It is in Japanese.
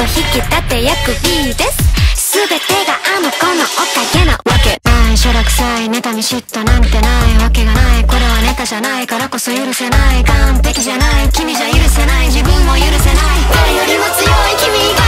の引き立て役 B です。全てがあの子のおかげなわけない。しょらくさい妬み嫉妬なんてないわけがない。これはネタじゃないからこそ許せない。完璧じゃない君じゃ許せない。自分も許せない。誰よりも強い君が